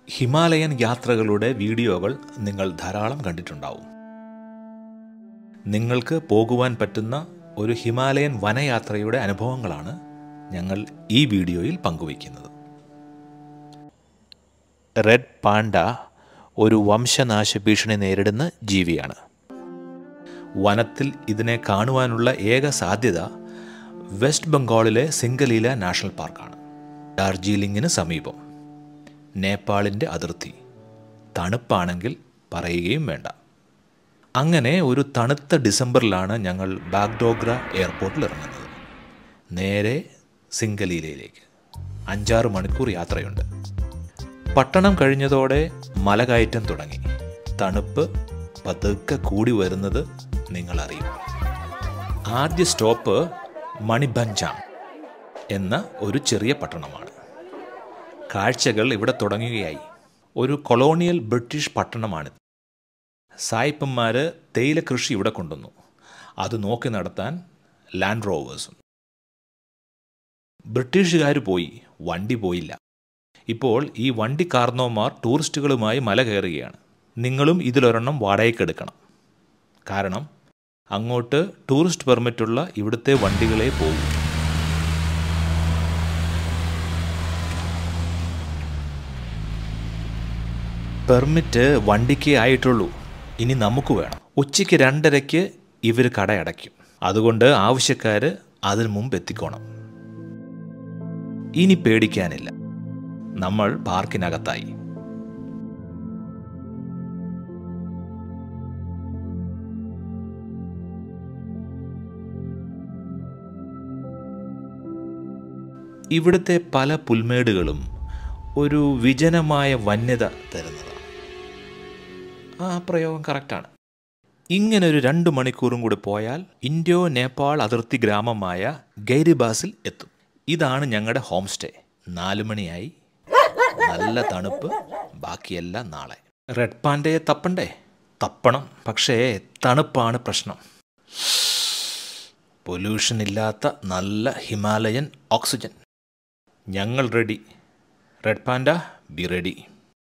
Himalayan യാത്രകളുടെ വീഡിയോകൾ നിങ്ങൾ ധാരാളം കണ്ടിട്ടുണ്ടാവും. നിങ്ങൾക്ക് പോകുവാൻ പറ്റുന്ന ഒരു ഹിമാലയൻ വനയാത്രയുടെ അനുഭവങ്ങളാണ് ഞങ്ങൾ ഈ വീഡിയോയിൽ പങ്കുവയ്ക്കുന്നത്. റെഡ് പാണ്ട ഒരു വംശനാശ ഭീഷണി നേരിടുന്ന ജീവിയാണ്. വനത്തിൽ ഇതിനെ കാണുവാനുള്ള ഏക സാധ്യത വെസ്റ്റ് ബംഗാളിലെ സിംഗലീല നാഷണൽ പാർക്കാണ്. ഡാർജിലിംഗിന് സമീപം, നേപ്പാളിൻ്റെ അതിർത്തി. തണുപ്പാണെങ്കിൽ പറയുകയും വേണ്ട. അങ്ങനെ ഒരു തണുത്ത ഡിസംബറിലാണ് ഞങ്ങൾ ബാഗ്ഡോഗ്ര എയർപോർട്ടിൽ ഇറങ്ങുന്നത്. നേരെ സിംഗലീലയിലേക്ക് 5-6 മണിക്കൂർ യാത്രയുണ്ട്. പട്ടണം കഴിഞ്ഞതോടെ മലകയറ്റം തുടങ്ങി. തണുപ്പ് പതുക്കെ കൂടി വരുന്നത് നിങ്ങളറിയും. ആദ്യ സ്റ്റോപ്പ് മണിഭഞ്ചാങ് എന്ന ഒരു ചെറിയ പട്ടണമാണ്. കാഴ്ചകൾ ഇവിടെ തുടങ്ങുകയായി. ഒരു കൊളോണിയൽ ബ്രിട്ടീഷ് പട്ടണമാണിത്. സായിപ്പന്മാർ തേയില കൃഷി ഇവിടെ കൊണ്ടുവന്നു. അത് നോക്കി നടത്താൻ ലാൻഡ് റോവേഴ്സും. ബ്രിട്ടീഷുകാർ പോയി, വണ്ടി പോയില്ല. ഇപ്പോൾ ഈ വണ്ടി കാർന്നോമാർ ടൂറിസ്റ്റുകളുമായി മല കയറുകയാണ്. നിങ്ങളും ഇതിലൊരെണ്ണം വാടകയ്ക്കെടുക്കണം. കാരണം അങ്ങോട്ട് ടൂറിസ്റ്റ് പെർമിറ്റുള്ള ഇവിടുത്തെ വണ്ടികളെ പോകും. പെർമിറ്റ് വണ്ടിക്ക് ആയിട്ടുള്ളൂ, ഇനി നമുക്ക് വേണം. ഉച്ചയ്ക്ക് 2:30 ഇവർ കടയടയ്ക്കും. അതുകൊണ്ട് ആവശ്യക്കാർ അതിനു മുമ്പ് എത്തിക്കോണം. ഇനി പേടിക്കാനില്ല, നമ്മൾ പാർക്കിനകത്തായി. ഇവിടുത്തെ പല പുൽമേടുകളും ഒരു വിജനമായ വന്യത തരുന്നതാണ്. ആ പ്രയോഗം കറക്റ്റാണ്. ഇങ്ങനെ ഒരു 2 മണിക്കൂറും കൂടി പോയാൽ ഇന്ത്യോ നേപ്പാൾ അതിർത്തി ഗ്രാമമായ ഗൈരിബാസിൽ എത്തും. ഇതാണ് ഞങ്ങളുടെ ഹോം സ്റ്റേ. 4 മണിയായി. നല്ല തണുപ്പ്. ബാക്കിയെല്ലാം നാളെ. റെഡ് പാൻഡയെ തപ്പണ്ടേ? തപ്പണം. പക്ഷേ തണുപ്പാണ് പ്രശ്നം. പൊല്യൂഷൻ ഇല്ലാത്ത നല്ല ഹിമാലയൻ ഓക്സിജൻ. ഞങ്ങൾ ready. Red panda, be ready.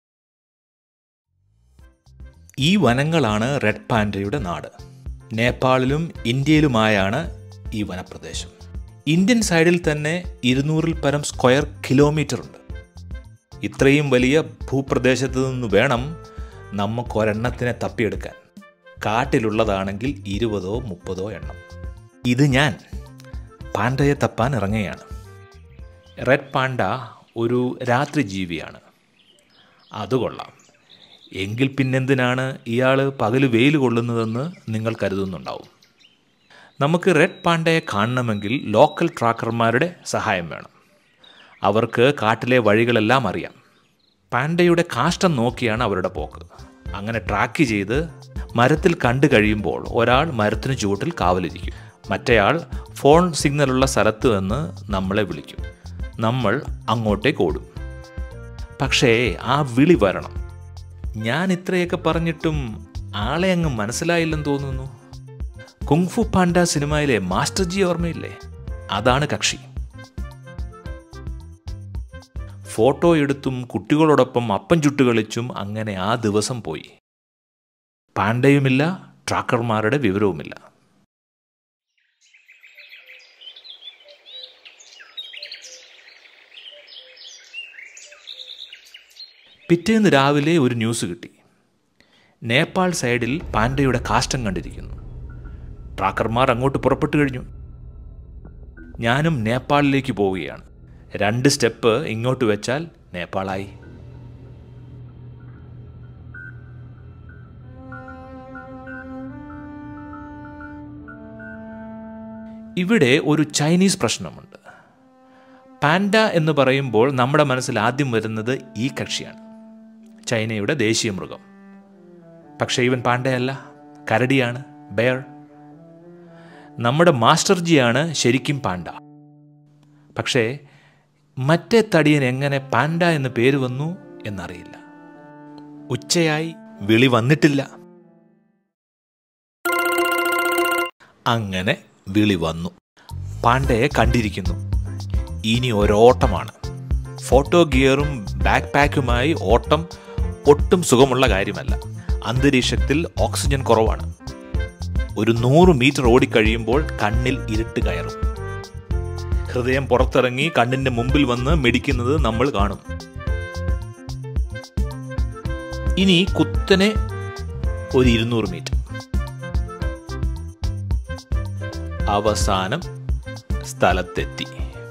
ഈ വനങ്ങളാണ് റെഡ് പാൻഡയുടെ നാട്. നേപ്പാളിലും ഇന്ത്യയിലുമായാണ് ഈ വനപ്രദേശം. ഇന്ത്യൻ സൈഡിൽ തന്നെ 200-ൽ പരം സ്ക്വയർ കിലോമീറ്റർ ഉണ്ട്. ഇത്രയും വലിയ ഭൂപ്രദേശത്ത് നിന്ന് വേണം നമുക്കൊരെണ്ണത്തിനെ തപ്പിയെടുക്കാൻ. കാട്ടിലുള്ളതാണെങ്കിൽ 20-ഓ 30-ഓ എണ്ണം. ഇത് ഞാൻ പാണ്ടയെ തപ്പാൻ ഇറങ്ങുകയാണ്. റെഡ് പാണ്ട ഒരു രാത്രി ജീവിയാണ്. അതുകൊള്ളാം. എങ്കിൽ പിന്നെന്തിനാണ് ഇയാൾ പകൽ വെയിൽ കൊള്ളുന്നതെന്ന് നിങ്ങൾ കരുതുന്നുണ്ടാവും. നമുക്ക് റെഡ് പാണ്ടയെ കാണണമെങ്കിൽ ലോക്കൽ ട്രാക്കർമാരുടെ സഹായം വേണം. അവർക്ക് കാട്ടിലെ വഴികളെല്ലാം അറിയാം. പാണ്ടയുടെ കാഷ്ടം നോക്കിയാണ് അവരുടെ പോക്ക്. അങ്ങനെ ട്രാക്ക് ചെയ്ത് മരത്തിൽ കണ്ടു കഴിയുമ്പോൾ ഒരാൾ മരത്തിന് ചുവട്ടിൽ കാവലിരിക്കും. മറ്റേയാൾ ഫോൺ സിഗ്നലുള്ള സ്ഥലത്ത് നിന്ന് നമ്മളെ വിളിക്കും. നമ്മൾ അങ്ങോട്ടേക്ക് ഓടും. പക്ഷേ ആ വിളി വരണം. ഞാൻ ഇത്രയൊക്കെ പറഞ്ഞിട്ടും ആളെ അങ്ങ് മനസ്സിലായില്ലെന്ന് തോന്നുന്നു. കുങ്ഫു പാണ്ട സിനിമയിലെ മാസ്റ്റർ ജി ഓർമ്മയില്ലേ? അതാണ് കക്ഷി. ഫോട്ടോ എടുത്തും കുട്ടികളോടൊപ്പം അപ്പം ചുട്ടു കളിച്ചും അങ്ങനെ ആ ദിവസം പോയി. പാണ്ടയുമില്ല, ട്രാക്കർമാരുടെ വിവരവുമില്ല. പിറ്റേന്ന് രാവിലെ ഒരു ന്യൂസ് കിട്ടി. നേപ്പാൾ സൈഡിൽ പാണ്ടയുടെ കാഷ്ടം കണ്ടിരിക്കുന്നു. ട്രാക്കർമാർ അങ്ങോട്ട് പുറപ്പെട്ടു കഴിഞ്ഞു. ഞാനും നേപ്പാളിലേക്ക് പോവുകയാണ്. 2 സ്റ്റെപ്പ് ഇങ്ങോട്ട് വെച്ചാൽ നേപ്പാളായി. ഇവിടെ ഒരു ചൈനീസ് പ്രശ്നമുണ്ട്. പാൻഡ എന്ന് പറയുമ്പോൾ നമ്മുടെ മനസ്സിൽ ആദ്യം വരുന്നത് ഈ കക്ഷിയാണ്, ചൈനയുടെ ദേശീയ മൃഗം. പക്ഷേ ഇവൻ പാണ്ടയല്ല, കരടിയാണ്, ബെയർ. നമ്മുടെ മാസ്റ്റർജിയാണ് ശരിക്കും പാണ്ട. പക്ഷേ മറ്റേ തടിയൻ എങ്ങനെ പാൻഡ എന്ന് പേര് വന്നു എന്നറിയില്ല. ഉച്ചയായി, വിളി വന്നിട്ടില്ല. അങ്ങനെ വിളി വന്നു. പാണ്ടയെ കണ്ടിരിക്കുന്നു. ഇനി ഒരോട്ടമാണ്. ഫോട്ടോ ഗിയറും ബാക്ക് പാക്കുമായി ഓട്ടം ഒട്ടും സുഖമുള്ള കാര്യമല്ല. അന്തരീക്ഷത്തിൽ ഓക്സിജൻ കുറവാണ്. ഒരു 100 മീറ്റർ ഓടിക്കഴിയുമ്പോൾ കണ്ണിൽ ഇരുട്ട് കയറും. ഹൃദയം പുറത്തിറങ്ങി കണ്ണിന്റെ മുമ്പിൽ വന്ന് മിടിക്കുന്നത് നമ്മൾ കാണും. ഇനി കുത്തനെ ഒരു 200 മീറ്റർ. അവസാനം സ്ഥലത്തെത്തി.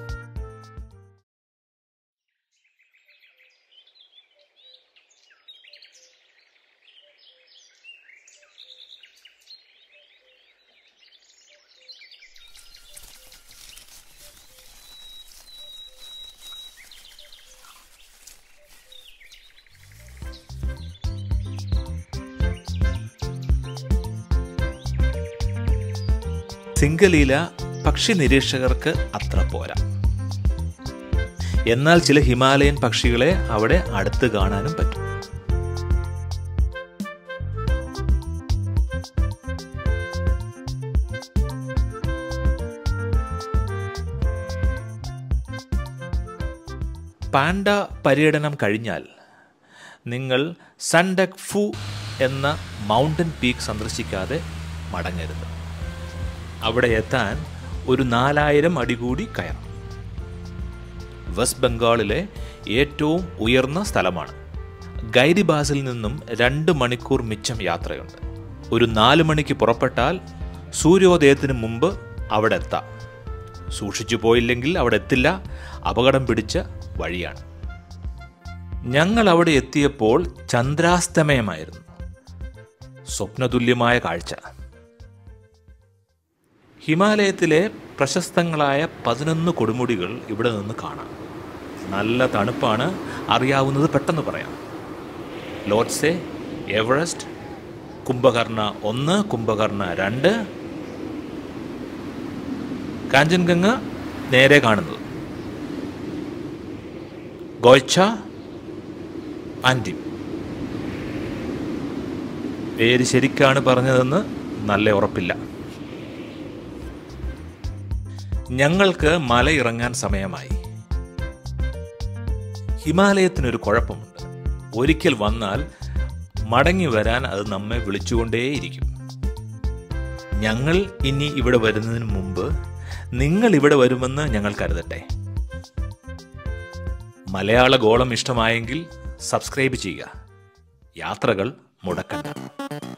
സിംഗലീല പക്ഷി നിരീക്ഷകർക്ക് അത്ര പോരാ. എന്നാൽ ചില ഹിമാലയൻ പക്ഷികളെ അവിടെ അടുത്ത് കാണാനും പറ്റും. പാൻഡ പര്യടനം കഴിഞ്ഞാൽ നിങ്ങൾ സൺഡക് ഫു എന്ന മൗണ്ടൻ പീക്ക് സന്ദർശിക്കാതെ മടങ്ങരുത്. അവിടെ എത്താൻ ഒരു 4000 അടി കൂടി കയറും. വെസ്റ്റ് ബംഗാളിലെ ഏറ്റവും ഉയർന്ന സ്ഥലമാണ്. ഗൈരിബാസിൽ നിന്നും 2 മണിക്കൂർ മിച്ചം യാത്രയുണ്ട്. ഒരു 4 മണിക്ക് പുറപ്പെട്ടാൽ സൂര്യോദയത്തിന് മുമ്പ് അവിടെ എത്താം. സൂക്ഷിച്ചു പോയില്ലെങ്കിൽ അവിടെ എത്തില്ല. അപകടം പിടിച്ച വഴിയാണ്. ഞങ്ങൾ അവിടെ എത്തിയപ്പോൾ ചന്ദ്രാസ്തമയമായിരുന്നു. സ്വപ്നതുല്യമായ കാഴ്ച. ഹിമാലയത്തിലെ പ്രശസ്തങ്ങളായ 11 കൊടുമുടികൾ ഇവിടെ നിന്ന് കാണാം. നല്ല തണുപ്പാണ്. അറിയാവുന്നത് പെട്ടെന്ന് പറയാം. ലോറ്റ്സെ, എവറസ്റ്റ്, കുംഭകർണ 1, കുംഭകർണ 2, കാഞ്ചൻഗംഗ നേരെ കാണുന്നത്, ഗോയ്ച്ച, അന്തിം. പേര് ശരിക്കാണ് പറഞ്ഞതെന്ന് നല്ല ഉറപ്പില്ല. ഞങ്ങൾക്ക് മലയിറങ്ങാൻ സമയമായി. ഹിമാലയത്തിനൊരു കുഴപ്പമുണ്ട്. ഒരിക്കൽ വന്നാൽ മടങ്ങി വരാൻ അത് നമ്മെ വിളിച്ചുകൊണ്ടേയിരിക്കും. ഞങ്ങൾ ഇനി ഇവിടെ വരുന്നതിന് മുമ്പ് നിങ്ങൾ ഇവിടെ വരുമെന്ന് ഞങ്ങൾ കരുതട്ടെ. മലയാള ഗോളം ഇഷ്ടമായെങ്കിൽ സബ്സ്ക്രൈബ് ചെയ്യുക. യാത്രകൾ മുടക്കണ്ട.